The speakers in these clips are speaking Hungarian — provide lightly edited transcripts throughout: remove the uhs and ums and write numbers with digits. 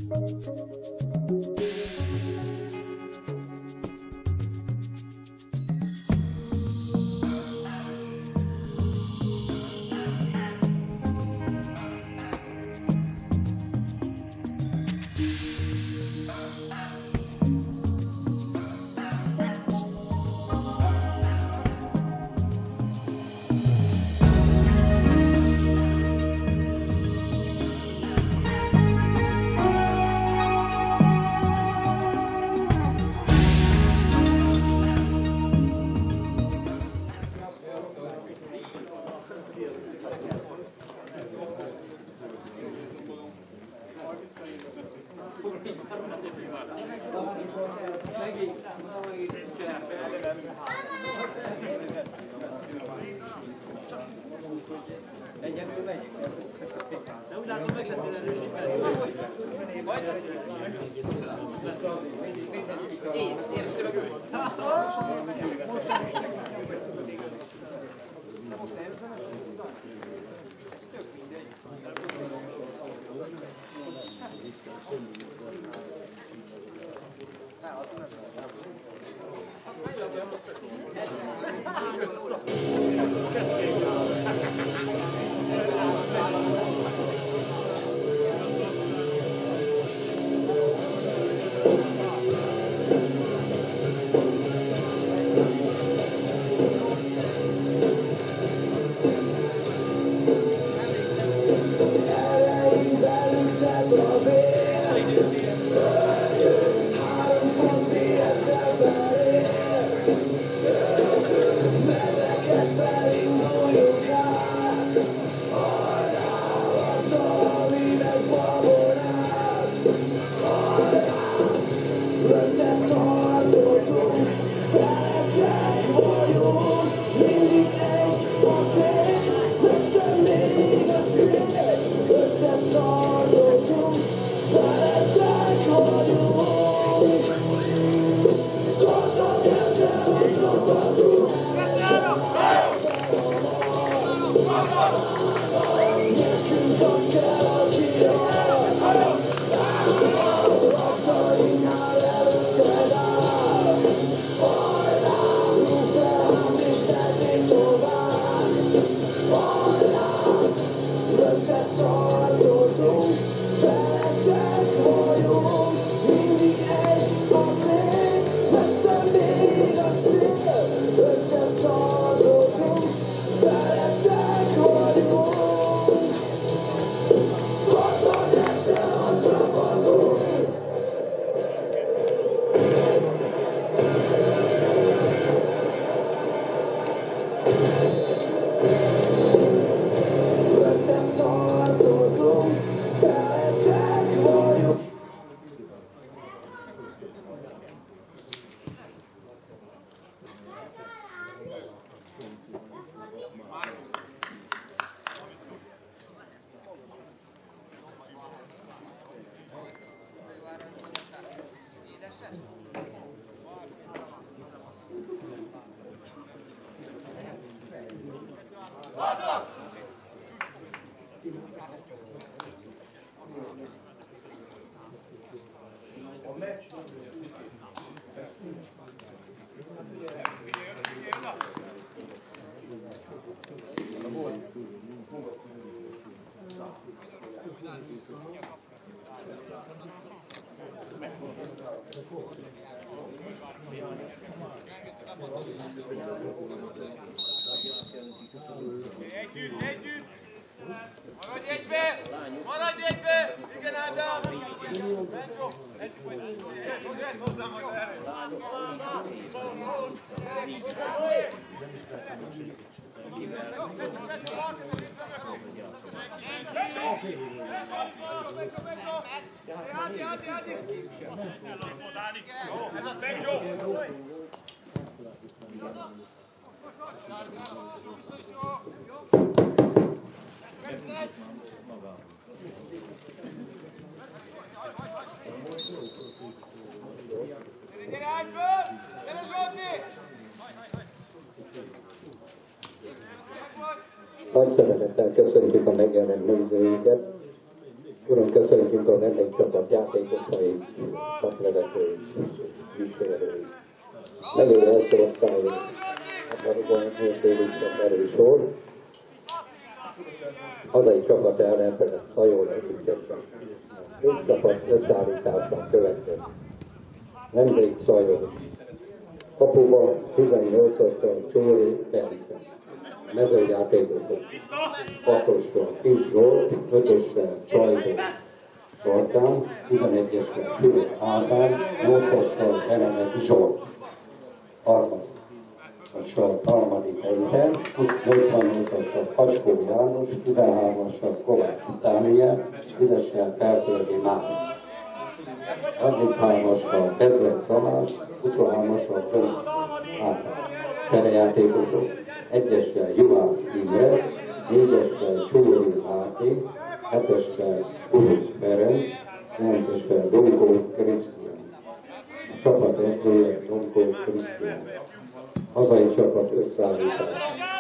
De úgy látom, meg lettél erősítve. Vagy? Én, érezte meg őt. Együtt! Maradj egybe! Maradj egybe! Igen, Ádám! Fogj hozzám majd erre! Ez az Benjo! Nagy szeretettel köszöntjük a megjelent nézőinket. Uram, köszönjük a vendégcsapat játékosait, csapvezetőit, kísérőit. Nagyon első osztályú labdarúgó mérkőzésre kerül sor. Hazai csapat ellen pedig Szajón együttesen. Két csapat összeállításban következik. Vendég Szajón. Kapuba 18-asra Csóri Bence. Mezőjátékosok. 6-osra Kis Zsolt, 5-ösre Csajgó Zoltán, 11-esre Fülöp Ádám, 8-osra Beremek Zsolt. Harmadik helyben, 88-asra Kacskó János, 13-asra Kovács Dániel, 10-essel Feltöldi Mária. 33-asra Bezek Tamás, 23-asra Pönc Ádám. Cserejátékosok, 1-essel Juhász Imre, 4-essel Csúri Áti, 7-essel Kurusz Ferenc, 9-essel Donkó Krisztián. A csapat edzője Donkó Krisztián. Hazai csapat összeállítás.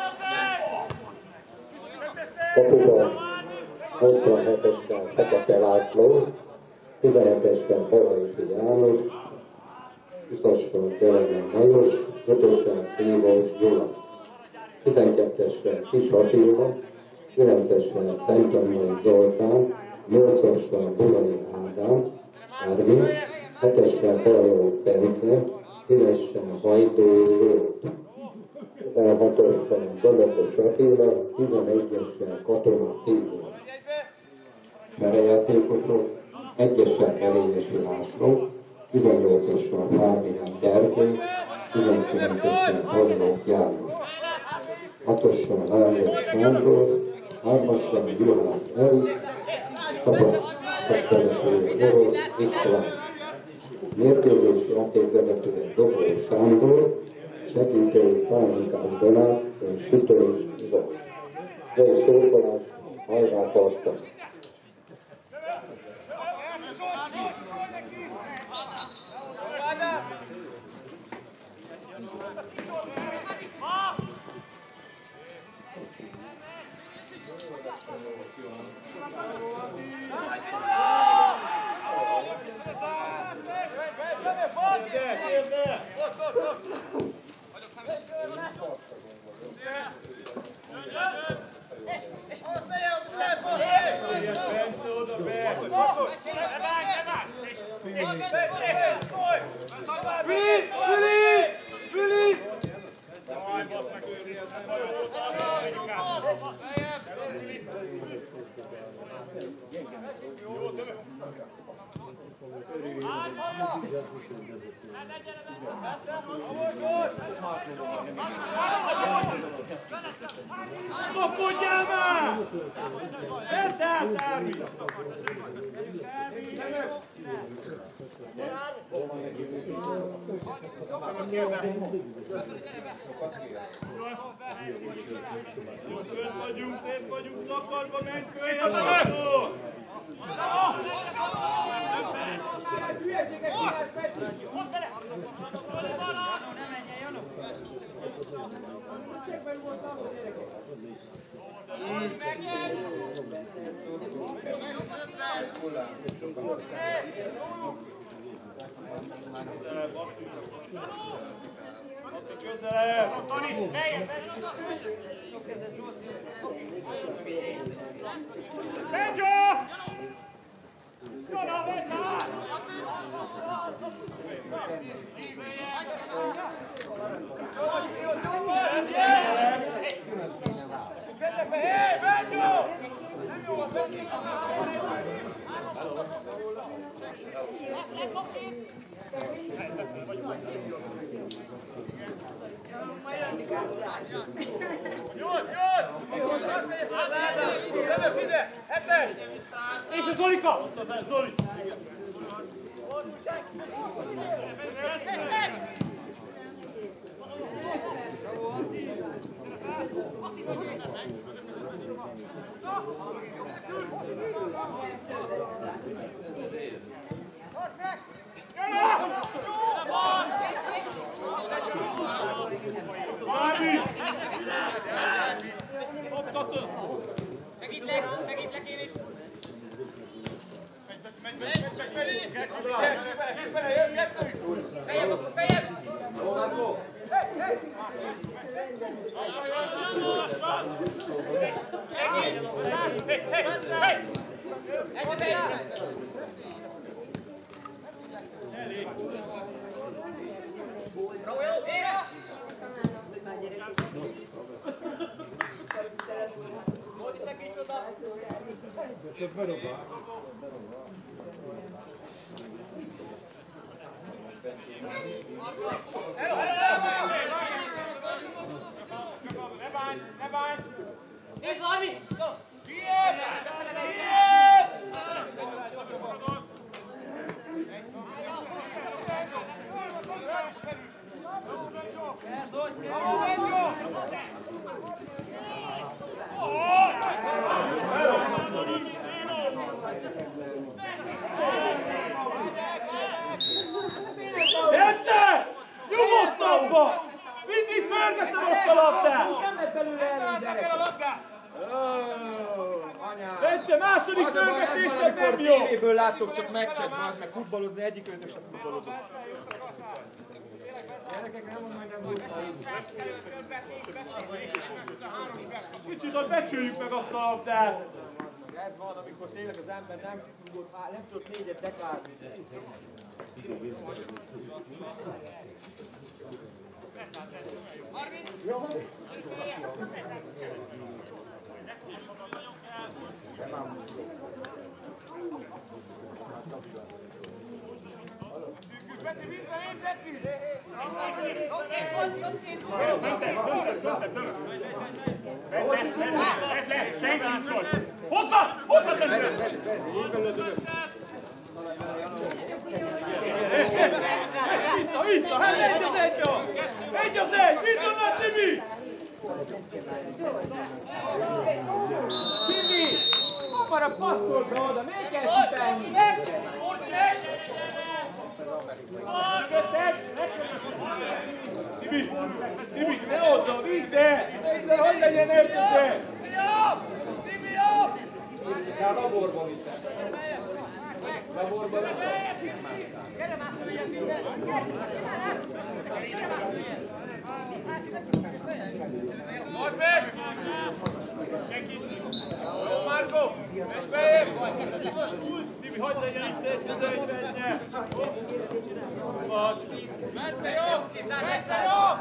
Kapuba 87-essel Fekete László, 17-essel Balajti János, 20-assal Kelegen Lajos, 5-össel Szívós Gyula, 12-essel Kis Attila, 9-essel Szentanyai Zoltán, 8-assal Bulai Ádám, Ármi, 7-essel Bajó Bence, 10-essel Vajdó Zsolt, 16-ossal Dologos Attila, 11-essel Katona Tibor. Cserejátékosok, 1-essel Kerényesi László, 18-assal Fábián Gergely, 19-essel Hajnok János, 6-ossal László Sándor, 3-assal Juhász Erik, csapatvezetője Orosz István, mérkőzés játékvezetője Dobró Sándor, segítői Pálinkás Donát és Sütős Zsolt. Jó szurkolás, hajrá tartak! Kapkodjál már! Tedd át, Ármi! Szép vagyunk, szakadba menj, kölyön a látó! Hülyeségek kihez fedjük! Hozd bele! Ne menjen, Janó! Csekben voltam, a gyerekek! Közelebb! Toni! Benjo! Jona, vedd át! Hé, Benjo! Nem jó a Benjo! Jövök ide! Hetes! És a Zolika! Ott az Zoli! Segítlek én is! Bence! Nyugodtabban! Mindig pörgeted azt a labdát! Nem lett belőle elég. Bence, második pörgetésed nem jó! Tévéből láttok csak meccset, az meg futballozni, egyik önök sem futballozunk. Kicsit ott becsüljük meg azt a labdát! Ez van, amikor tényleg az ember nem tudott négyet dekálni. Senki nincs ott! Hozzá! Hozzá! Vissza, vissza! Hát egy az egy! Egy az egy! Mit tudod, Tibi? Tibi! Hamarabb passzol be oda, még kell kitenni! Tibi! Tibi, ne oda! Vidd el! Vidd el, hogy legyen egy az egy! Tibi, jobb! Kell laborban itt. Laborban itt. Gyere már, följön minden! Gyere, simán át! Gyere már! Most meg! Jó, Márko! Menj bejebb! Tibi, hagyd legyen itt egy az egy benne! Bence jobb! Bence jobb!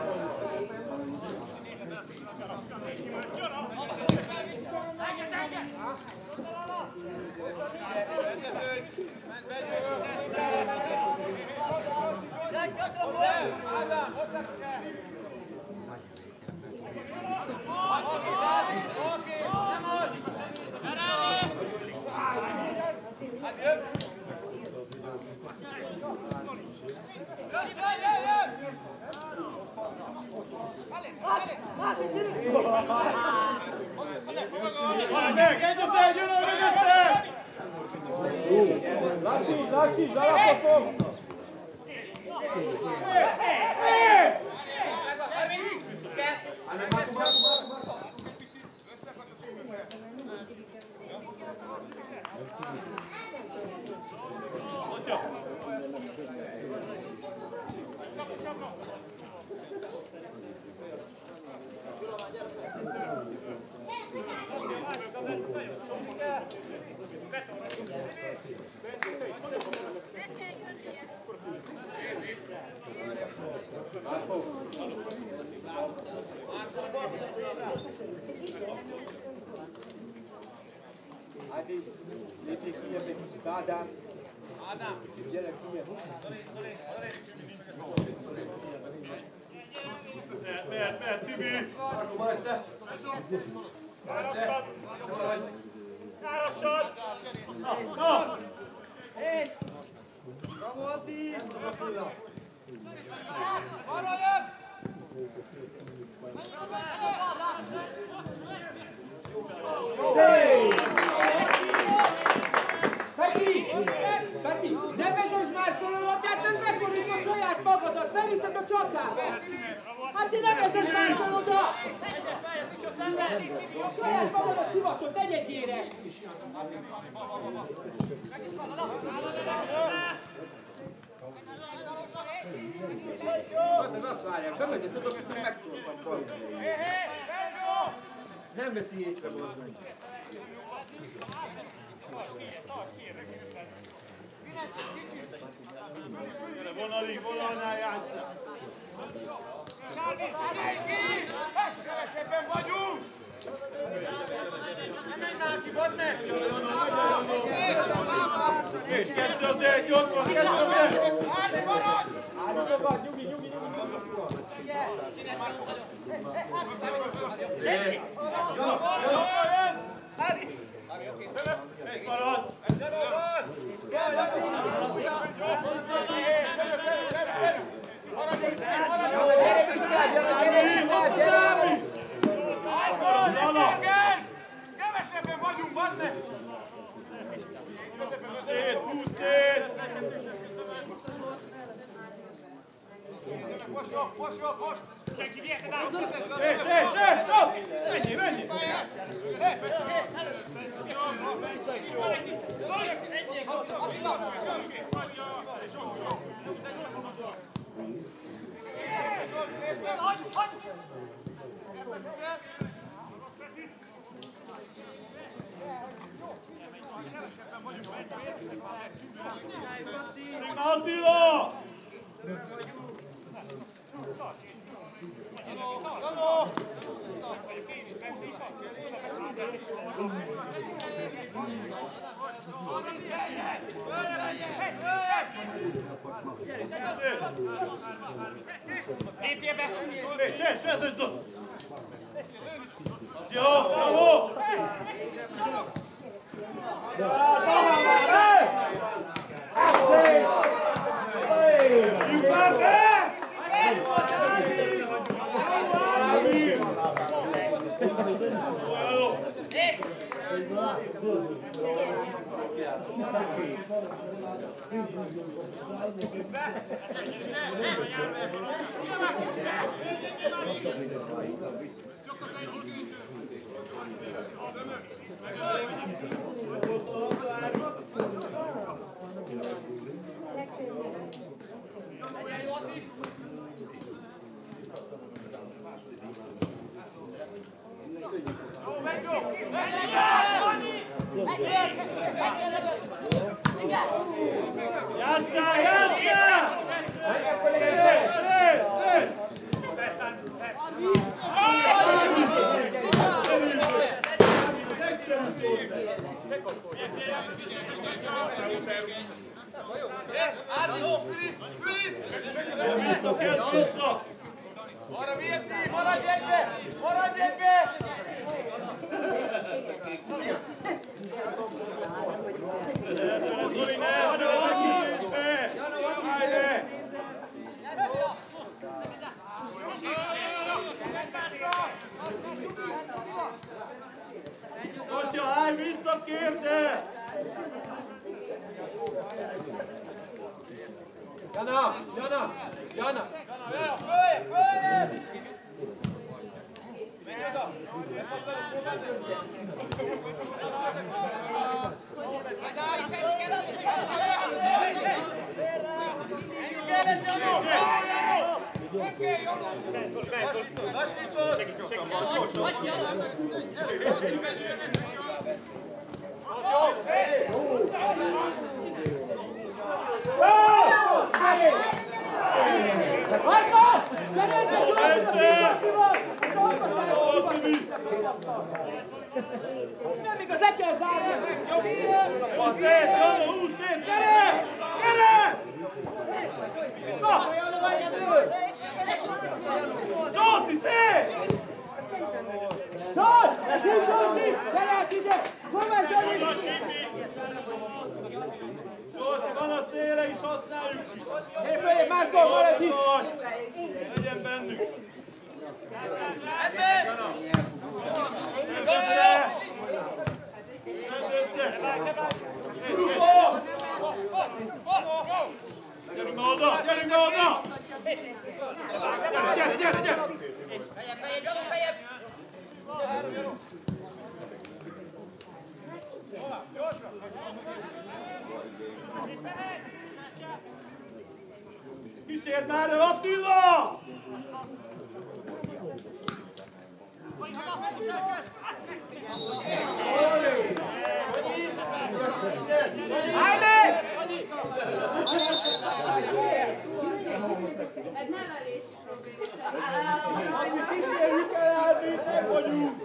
Lassíts, lassíts, alapot fog! Adi, lépjél kijebb egy kicsit, Ádám. Ádám, kicsit gyere kijebb. Mehet, Tibi! Marko, maradj te! Árassad! Árassad! Na! És! Bravo, Adi! Maradjak! Peti! Peti! Ne vezess már fel a labdát, nem beszorítod saját magadat! Beviszed a csatába! Hát ti ne vezess már fel oda! Saját magadat szivatod, negyedjére! Azon azt várják, bevezet azok, hogy megtudottam bazdmeg. Nem veszi észre bazdmeg. Vonalnál játszál! Kevesebben vagyunk! Nem menj már ki, badd meg! És 2 az 1, ott van, 2 az 1! Árni marad! Árni magad, nyugi! Marad! Kevesebben vagyunk, badd meg! Szét, húsz szét! Most! Senki viheted át! Menjél! Attila! Lépjél be! Szeszes dob! Jó, bravo! Arra vihetni! Maradj egybe! Maradj egybe! Zoli, ne! Hagyj be! Állj be! Atya, állj vissza, kérte! Jana! Följebb! Menj oda! Nem igaz, le kell zárni! Húsz szét, Jana, húsz szét, gyere! Gyere! Na! Zsolti, szét! Zsolti! Gyere ide! Komolyan, gyere! Zsolti, van a széle is, használjuk is! Épp, Márkó, maradj itt! Legyen bennük! Eddig! Gyerünk be oda! Gyerünk be oda! Gyere! Bejebb, gyalog, bejebb! Kísérd már el, Attila! Állj! Ez nevelési probléma. Addig kísérjük el, elvétek vagyunk!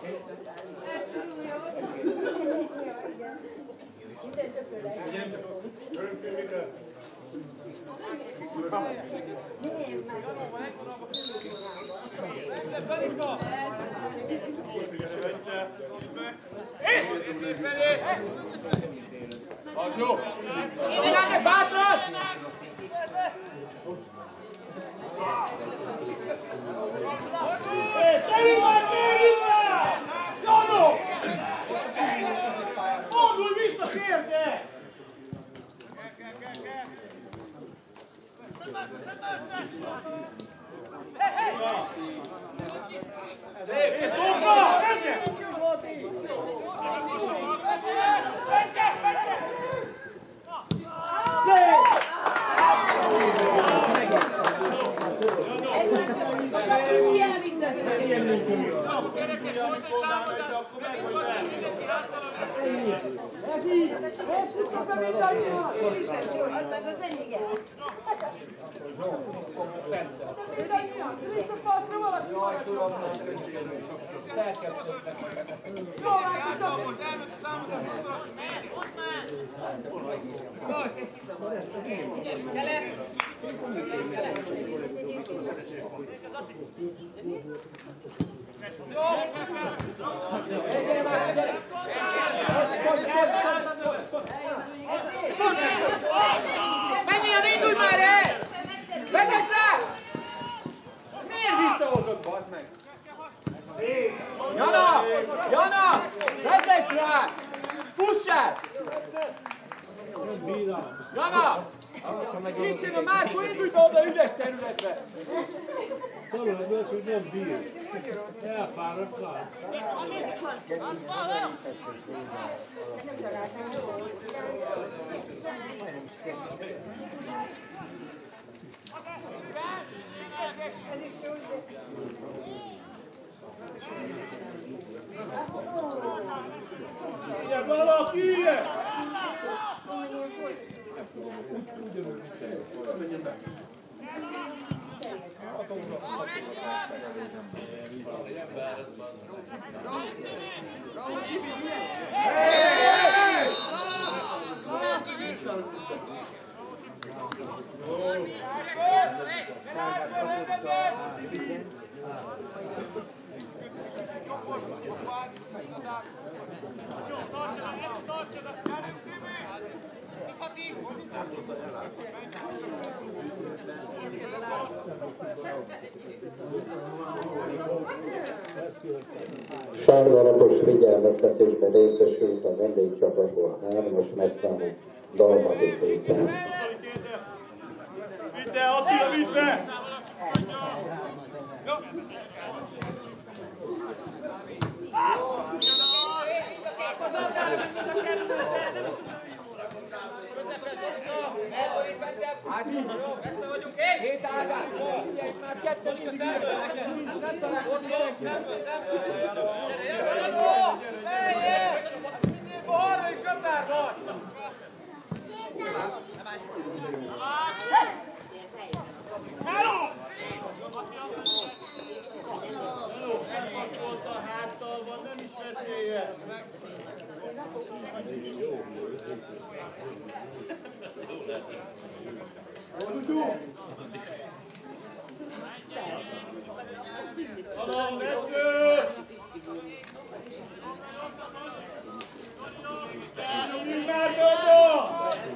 Az jó! Menjenek bátran! Gyerünk már, gyerünk már! Janok! Fordulj vissza, kérge! És hoppa! Kezdje! Menjél, indulj már el! Vezess rá! Miért visszahozod, bazd meg? Jana! Jana! Vezess rá! Fussál! Jana! Itt jön a Márko, indulj be oda üres területre! Szalad, hogy nem bír. Elfáradt rá. Ilyen valaki, ilyen! Sárgalapos figyelmeztetésben részesült a vendégcsapatból 3-as mezszámú Dalmati Péter. Vidd be, Attila, vidd be! Hét Ádám! Figyelj már, ketten mindig írják, nincs, nem találkozik senki! Harmadik csatár van! Elpasszolta a háttal van, nem is veszélye. Alap, vető! Nyomjunk már jobbra!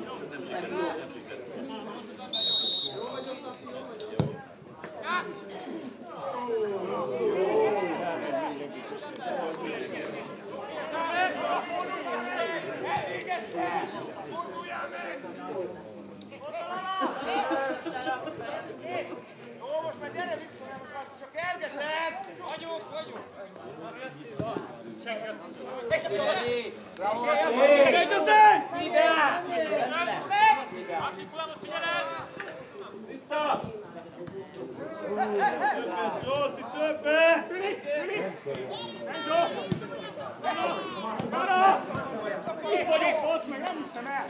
Jó, most már gyere vissza, csak kergeszed! Vagyunk! Segítőzény! Ide! Másik hullámot figyelem! Vissza! vagyok, hozd meg, nem hiszem el!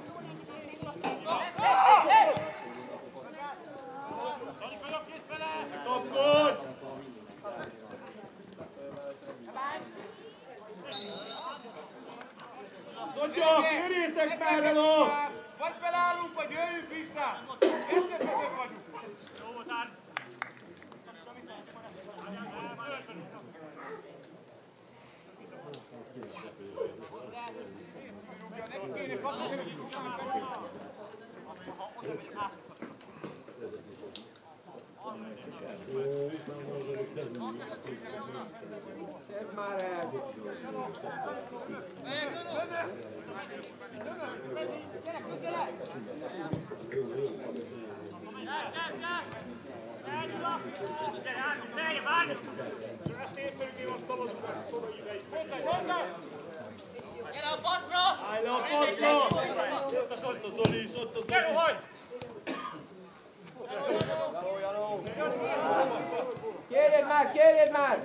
Kapkodj! Tudjuk, kérjétek már el ott! Vagy felállunk, vagy jöjjünk vissza! Kettőt vagyunk! Ez már el. Gyere közelebb! Gyere a paszra! Állj le a passzra! Ott a Zoli is, ott a Zoli! Gyere, hogy! Kérjed már!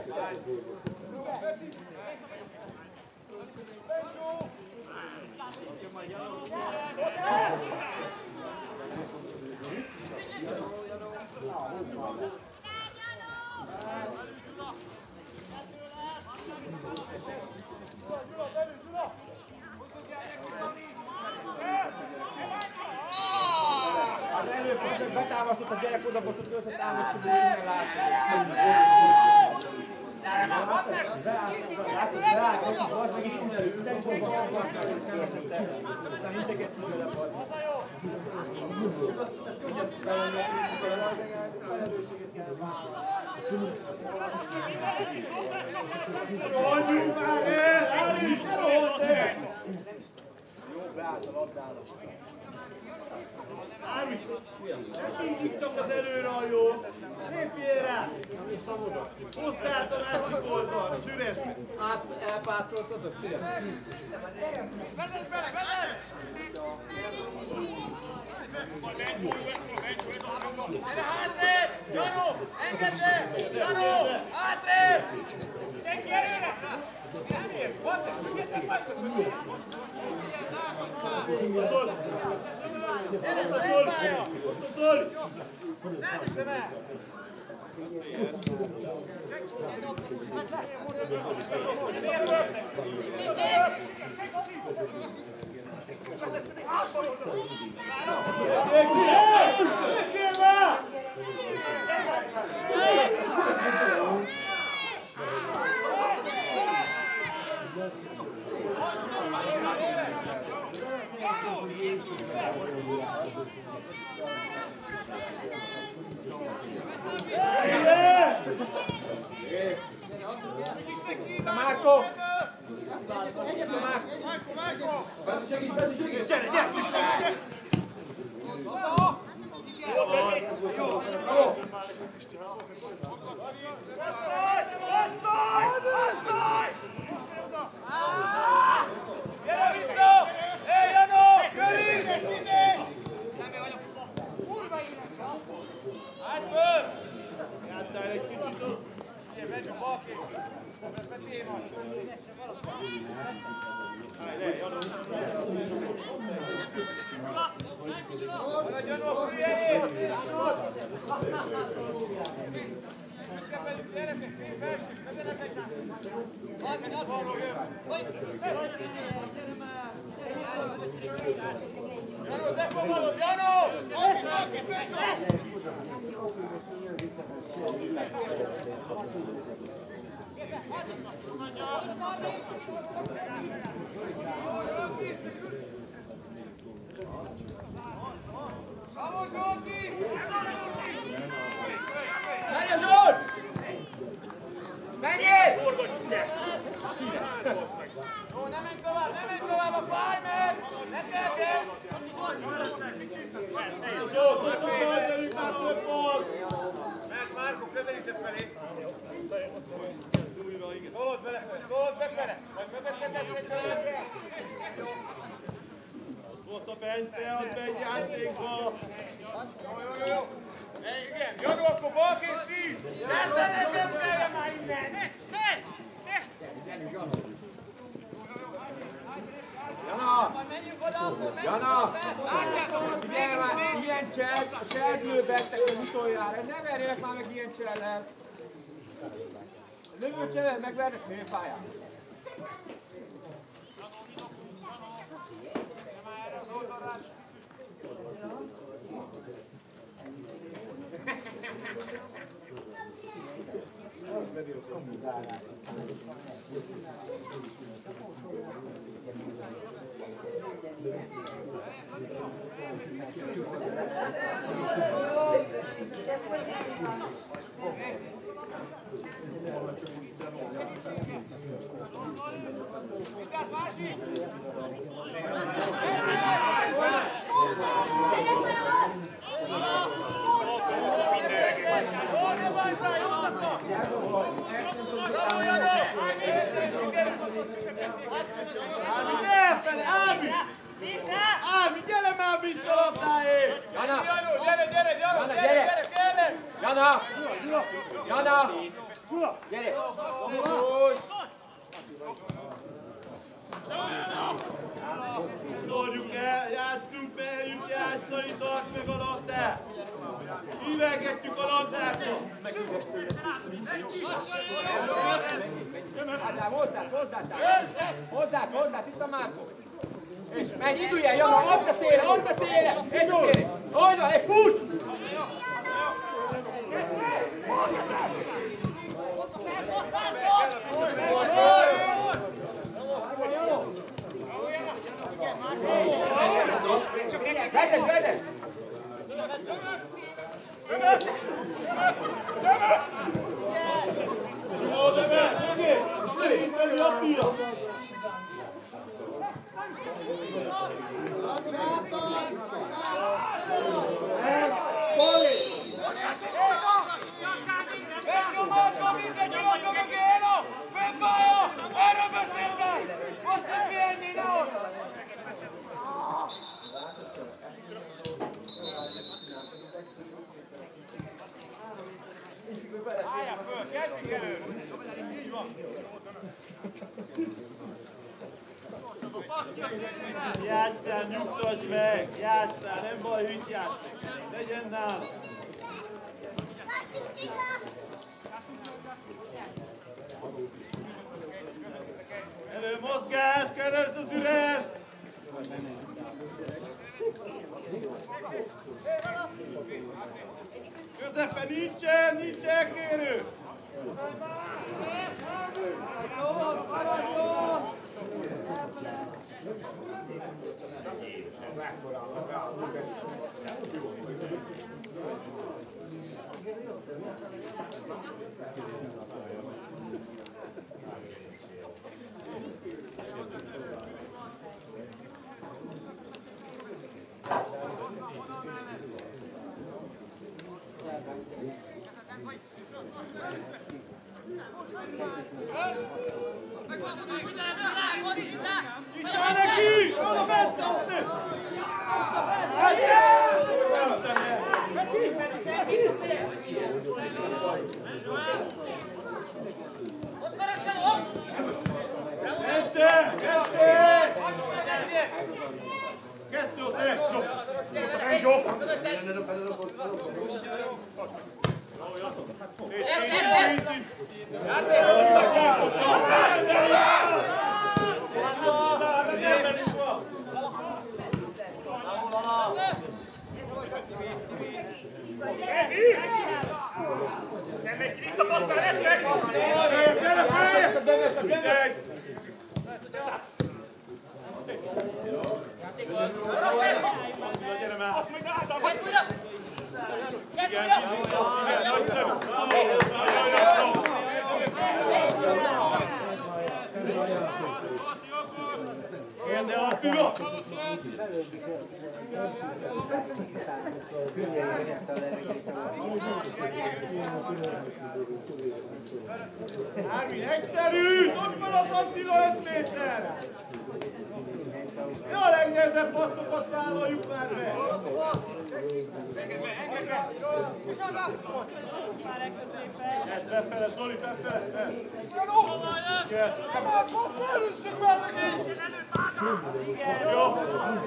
Az előbb betámasztott a gyerek oda, most az összet támasztott, hogy innen látni. Rohanjunk már el! Állj, ne rohanj el! Jó, beállt a labdára. Állj! Ne sincs csak az előre a jó! Lépjél rá! Hozd át a másik oldalra, üres! Elpácoltad a szél. Vezess bele, vezess! Gyere hátrébb! Janó! Engedd le! Janó! Hátrébb! Senki előre! Nem ér! Vannak, függetek vagytok! Nem hiszem el! Lépjél már! Márko! Gyere, gyere! Gyere vissza! Hey, Janó! Jöjjünk! Állj föl! Játsszál egy kicsit ott! Gyere, menj a bal készül! Ez a tiéd van! Állj le, Janó! Maradj, Janó, a tiéd! Gyerekek, felsünk, vezzenek egy! Hadd való jön! Janó, te fogadod, Janó! Vamos, Zsolti! Menj a Zsolt! Menjél! Jó, ne menj tovább, a fáj meg! Ne kergél! Zsolt, ne tudod, gyerünk már több volt! Mert Márko, közelítesz felé! Tolod befele! Majd mögöttetek bele! Ott a Bence, ad be egy játékba! Jó! Igen, Janó, akkor balkész 10! Nem kelljen már innen! Jana! Figyelj már, ilyen csel, a selgő bettek az utoljára. Ne verjenek már meg ilyen csellel. A lövő csellel megvernek félpályán. Ámi, gyere már vissza labdáért! Jana! Gyere! Jana! Jana! Gyere! Szórjuk el, játsszunk, merjünk játszani, tartsd meg a labdát! Hívelgetjük a labdákat! Hozzá, itt a Márkó! És menj, indulj el, Jana, ott a szélre, és a szélre! Hogy van, egy push! Vezet! Jó, de meg! Megint a pia! Megnyomhatja mindenki, ott a mögéno! Fennpálya! Erről beszéltem! Most nem kienni, ne ott! Álljál föl, kezdjük előre! Így van! Játsszál, nyugtass meg! Játsszál, nem baj, hogy játsz! Legyen nálam! Előmozgás, keresd az ürest! Közepe nincsen kérő! Vissza neki! Jól a Bence! Ármin, egyszerű! Ott van az Attila 5 méter! Mi a legnehezebb Ilyen passzokat vállaljuk már be! Ez befele, Zoli, befele! Jó!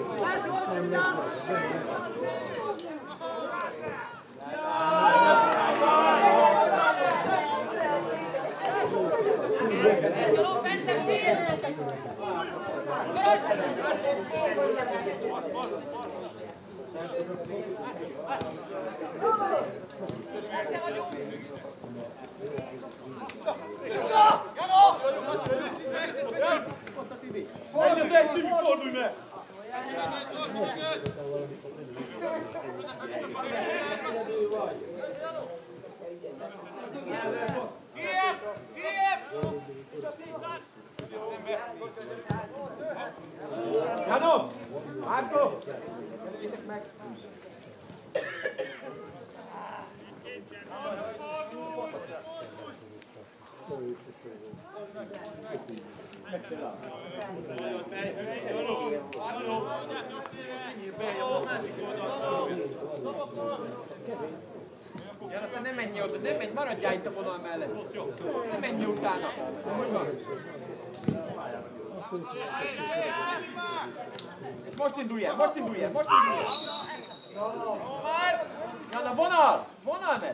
Egy, Tibi, fordulj meg! Janov! Márko! Gyertek meg! Jana, nem menj oda, nem menj, maradjál itt a vonal mellett. Nem menj utána. És most indulj el, most indulj el, most indulj el. Jana, vonal! Vonal meg!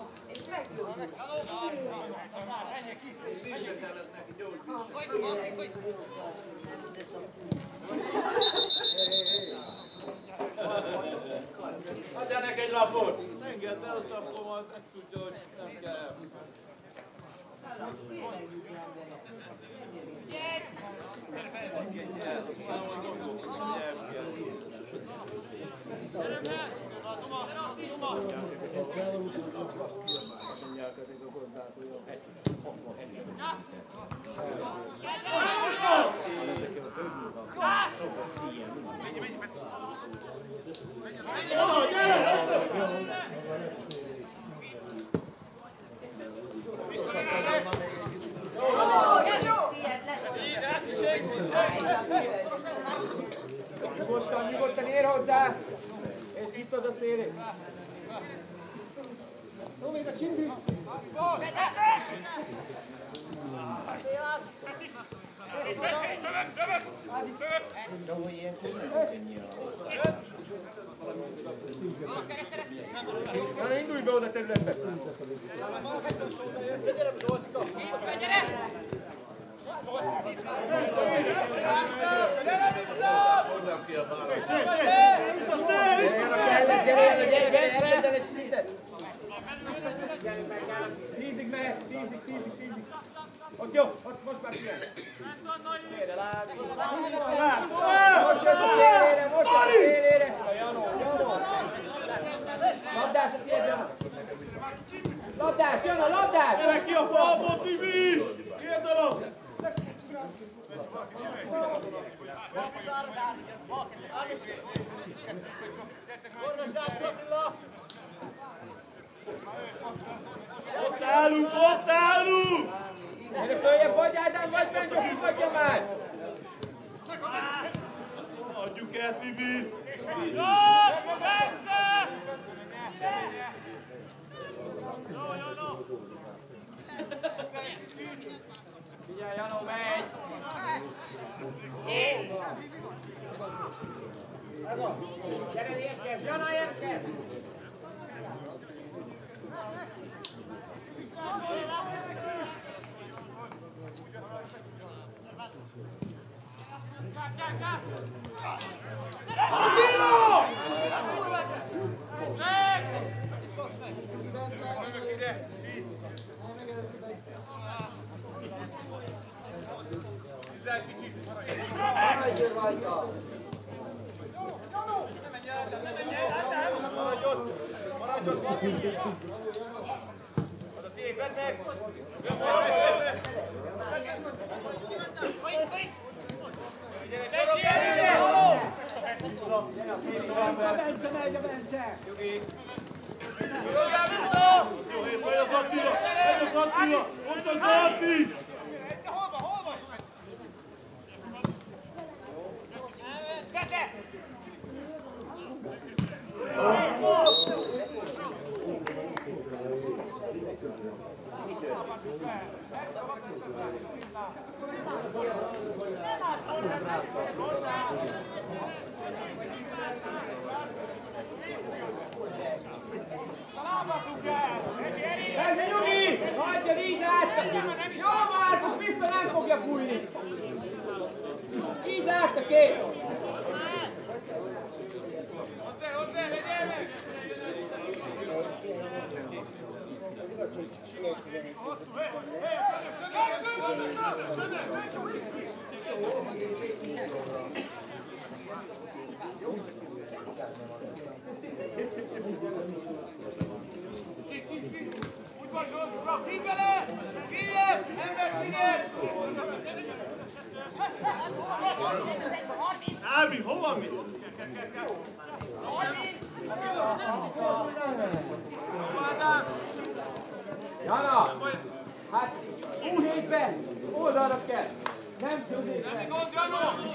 Adjál neki egy lapot! Engedd el azt a fomat, ezt tudja, hogy nem kell. Nyugodtan ér hozzá, és nyitod a szélét. Jó, még a csindi! Na, indulj be oda területbe! Gyere, egy sprintet! Tízig mehet, tízig. Ott jó, ott most már pillanat. Gyere, lát! Most jött a szélére! Janó! Labdás a tiéd, Janó! Labdás, Janó, labdás! Gyere ki a falból, Tibi! Kérd a labd! Ott állunk! Gyere följebb, vagy Ádám, vagy Bencsok, vagyja már! Adjuk el, Tibi! Jó! Bence! Figyelj, Janó, megy! Gyere, érkezz! Jana, érkezz! Maradjél rajta! Bence megy, a Bence! Megy az Attila! Ott az Atti! Hol vagy? Ez egy Nyugi! Hagyja, így át! Jó, Márkus, vissza nem fogja fújni! Így át a kép! Hozzá, legyél meg! Úgy van, Zsolt, hívd bele! Figyelj! Ember, figyelj! Ármin, hol van mi? Jana! Hát, U7-ben! Oldalra kell! Nem középen! Gond, Janó!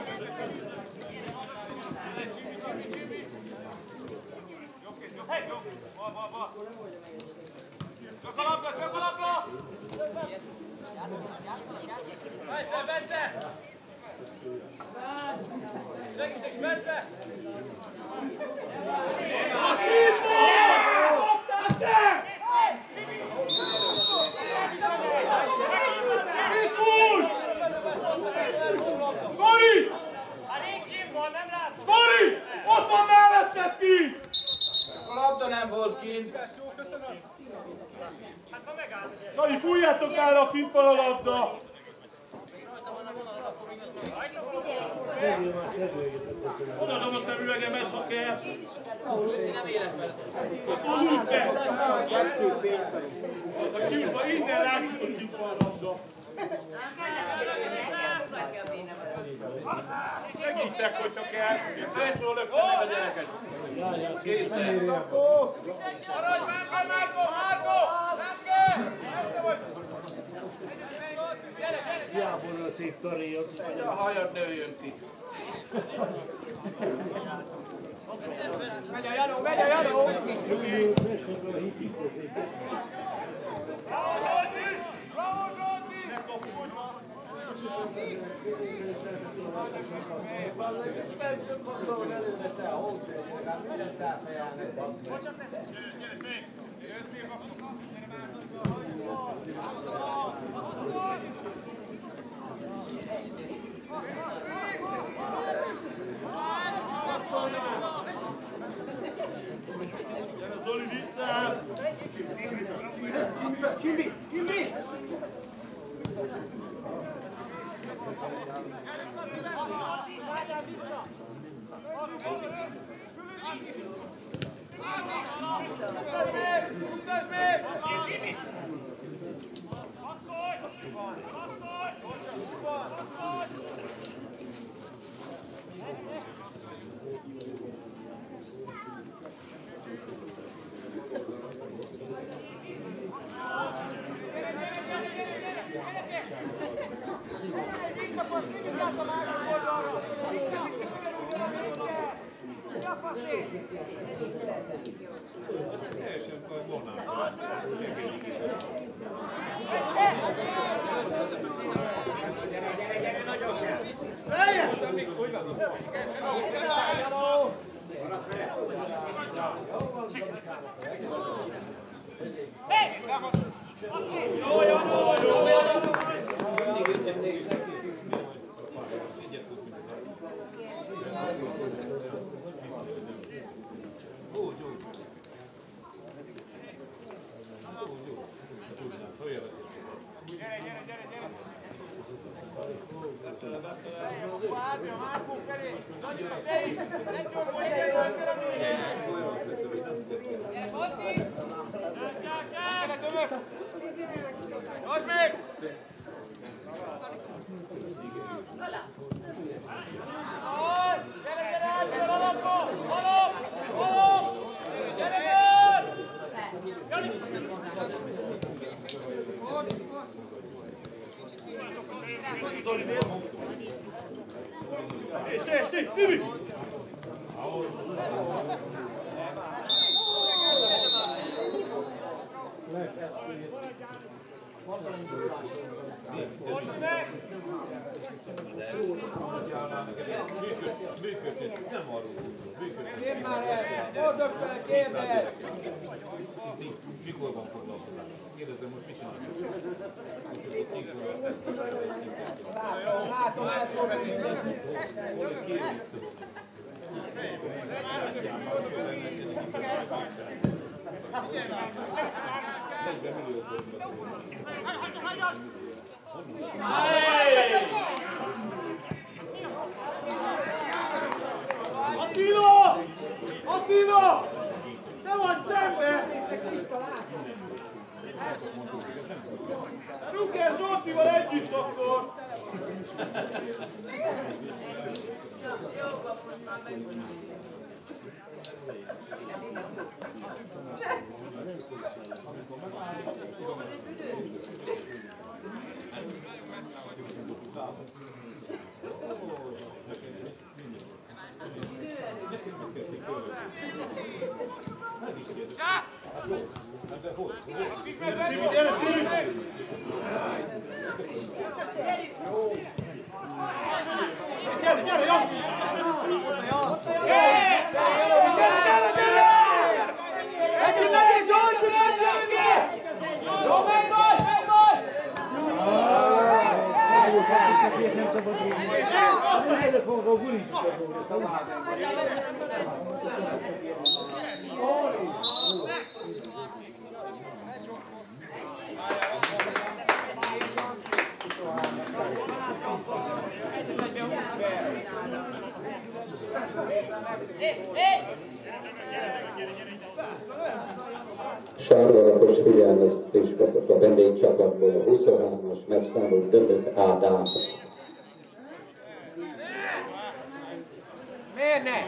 Jó, bal. Csak a labda! Állj fel, Bence! Segíts, Bence! Mari! Mari! Ott van melletted ki! A labda nem volt kint! Sali, fújjátok el, a kint van a labda! Odaadom a szemüvegemet, ha kell. Az úgy kell. A kint innen látjuk, hogy kint van a labda. Segítek, hogyha kell. Felszólok meg a gyereket. Kézzel. Maradj már, Márko! Hiából a szép taréjat. A hajad nőjön ki. Megy a Janó! Zoli, vissza! Kimbi! Működött, nem arról működött. Én már el, mozog fel, kérdez! Mikor van foglalkozás? Kérdezem, most mit csináljuk? Látom, Attila! Attila! Te vagy szembe! Rúgj el Zsoltival együtt akkor! Sárgalapos figyelmeztetés kapott a vendégcsapatból a 23-as megszálló Dömök Ádám. Miért ne?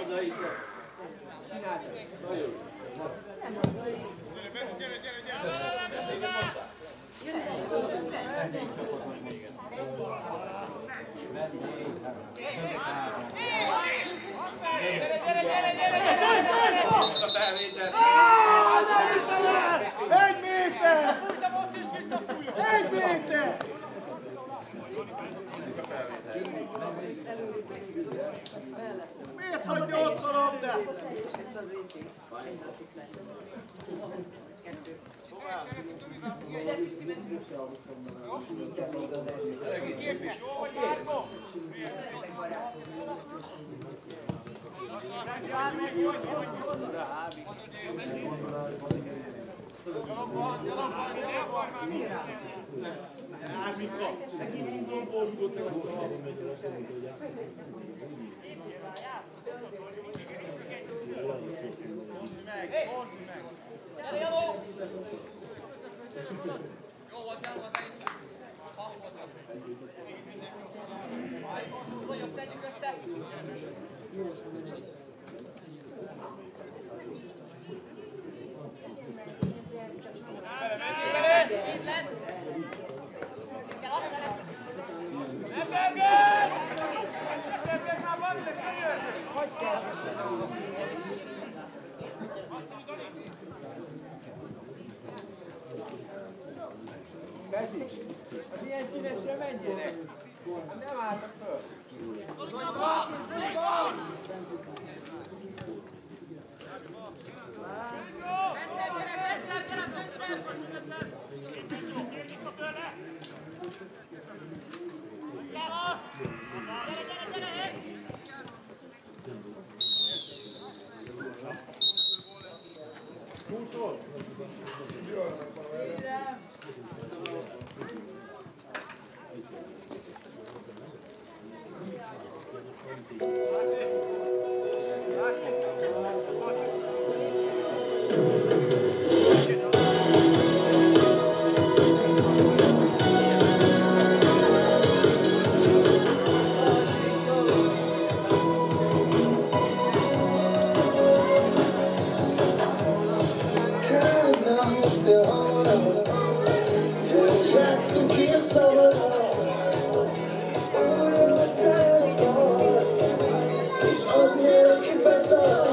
Egy méter! Egy méter! Miért hagyja ott a labdát? Az ilyen csínesre menjenek! Nem álltak föl! És azért, aki beszél